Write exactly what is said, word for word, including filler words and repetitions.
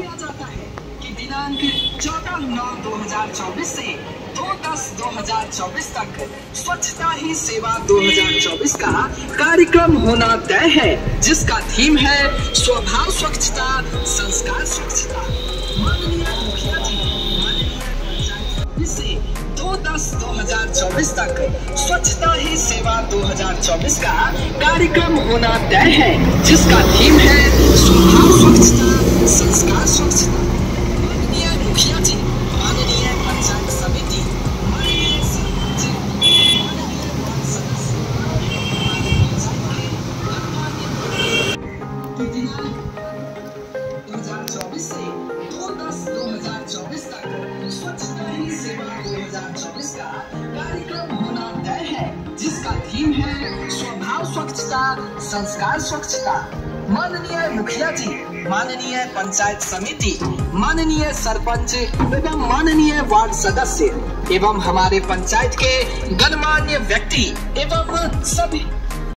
बताया जाता है कि दिनांक चौदह नौ दो हजार चौबीस से दो दस दो हजार चौबीस तक स्वच्छता ही सेवा दो हजार चौबीस का कार्यक्रम होना तय है, जिसका थीम है स्वभाव स्वच्छता, संस्कार स्वच्छता। माननीय मुखिया जी, माननीय से दो दस दो हजार चौबीस तक स्वच्छता ही सेवा दो हजार चौबीस का कार्यक्रम होना तय है, जिसका थीम है स्वभाव स्वच्छता, संस्कार स्वच्छता। माननीय मुखिया जी, माननीय पंचायत समिति, माननीय सरपंच, माननीय वार्ड सदस्य, दो हजार चौबीस से दो दस दो हजार चौबीस तक स्वच्छता ही सेवा दो हजार चौबीस का कार्यक्रम होना तय है, जिसका थीम है स्वभाव स्वच्छता, संस्कार स्वच्छता। माननीय मुखिया जी, माननीय पंचायत समिति, माननीय सरपंच एवं माननीय वार्ड सदस्य एवं हमारे पंचायत के गणमान्य व्यक्ति एवं सभी